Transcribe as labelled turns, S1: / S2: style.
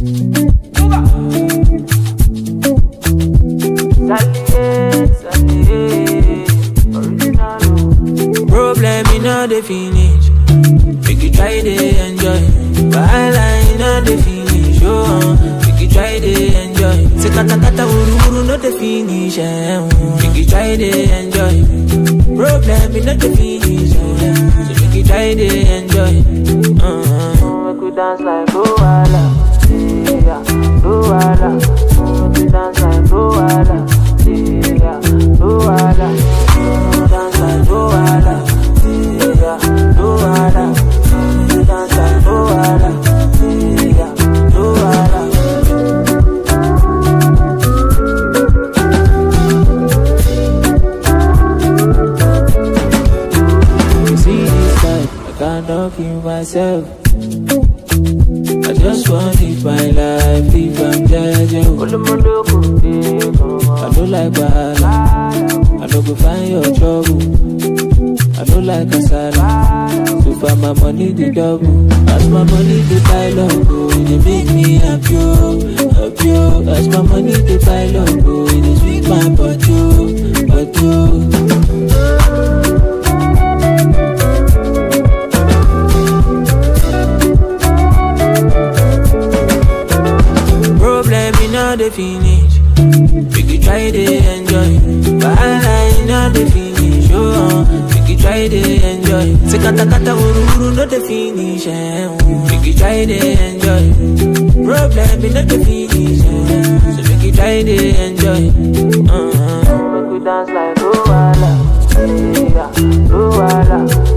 S1: Problem in all the finish. Make you try to enjoy. Wahala in all the finish. Oh, make you try to enjoy. Say kata kata uru uru no the finish. Make you try to enjoy. Problem in all the finish. So make you try to enjoy. Make you dance like Luala, yeah, Luala. Make you dance like Luala, yeah, Luala. Dance like Luala, yeah, Luala. Dance like Luala, yeah, Luala. You see this life, I cannot kill myself. I just want to live my life, live I'm judging. I don't like bad, I don't go find your trouble. I don't like kasala, so far my money the double. As my money the pile up, it make me happy, happy. As my money the pile up, it sweet my butt, Problem in all the finish. Make you try to enjoy. Wahala in all the finish. Oh, make you try to enjoy. Say kata kata uru uru no the finish. Make you try to enjoy. Problem in all the finish. So make you try to enjoy. Make you dance like Luala, yeah, Luala.